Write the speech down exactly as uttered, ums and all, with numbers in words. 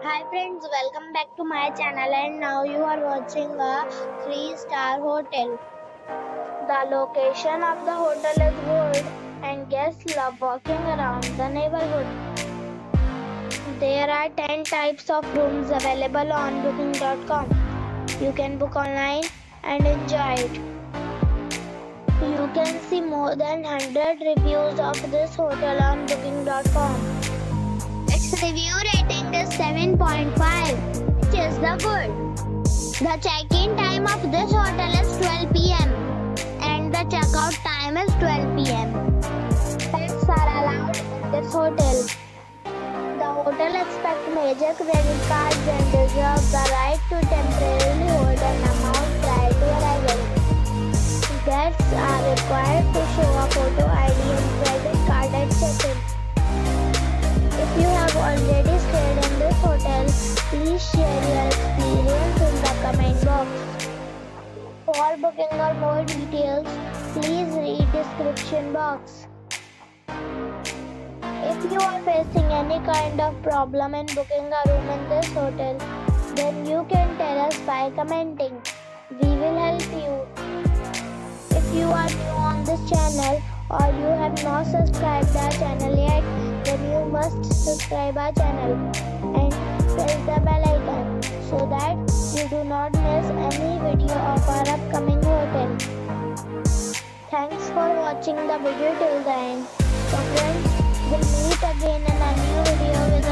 Hi friends, welcome back to my channel and now you are watching a three star hotel. The location of the hotel is good and guests love walking around the neighborhood. There are ten types of rooms available on booking dot com. You can book online and enjoy it. You can see more than one hundred reviews of this hotel on booking dot com. Its review rating is seven point five, which is the good. The check-in time of this hotel is twelve p m and the check-out time is twelve p m Pets are allowed in this hotel. The hotel accepts major credit cards and reserves the right to temporarily hold an amount prior to arrival. Guests are required to show a photo I D and credit card at check-in. If you have already stayed in this hotel, please share your experience in the comment box. For booking or more details, please read description box. If you are facing any kind of problem in booking a room in this hotel, then you can tell us by commenting. We will help you. If you are new on this channel or you have not subscribed our channel yet, then you must subscribe our channel and press the bell icon so that you do not miss any video of our upcoming hotel. Thanks for watching the video till the end. So friends, we'll meet again in a new video with